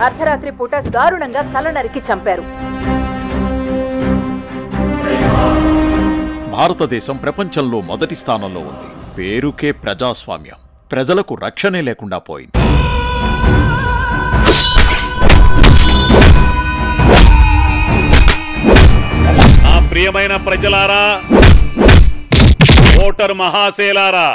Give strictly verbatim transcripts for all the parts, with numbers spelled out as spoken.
అర్ధరాత్రి పూట దారుణంగా తల నరికి చంపారు. భారతదేశం ప్రపంచంలో మొదటి స్థానంలో ఉంది. పేరుకే ప్రజాస్వామ్యం. ప్రజలకు రక్షణే లేకుండా పోయింది. నా ప్రియమైన ప్రజలారా, ఓటర్ మహాశేలారా,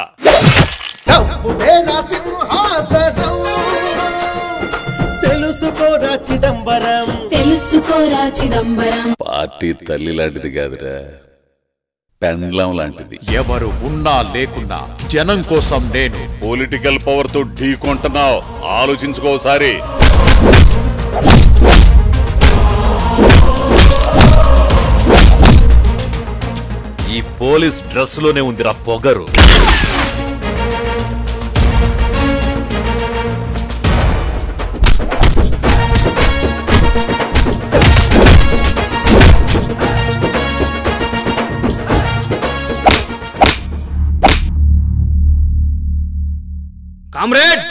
తెలుసుకోరా చిదంబరం, తెలుసుకోరా చిదంబరం. పార్టీ తల్లి లాంటిది కాదురా, పెండ్లం లాంటిది. ఎవరు ఉన్నా లేకున్నా జనం కోసం నేను. పొలిటికల్ పవర్ తో ఢీకొంటున్నావు, ఆలోచించుకోసారి. ఈ పోలీస్ డ్రెస్ లోనే ఉందిరా పొగరు. కామ్రేడ్,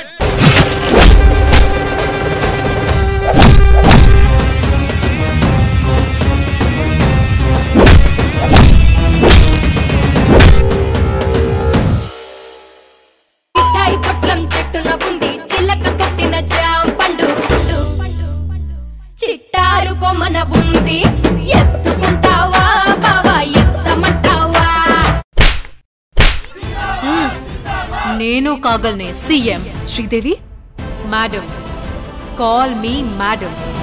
చిట్టారు కొమ్మన ఉంది, ఎత్తుకుంటావా బావా, ఎత్తమంటావా? నేను కాగల్నే CM. Sridevi, madam, call me madam.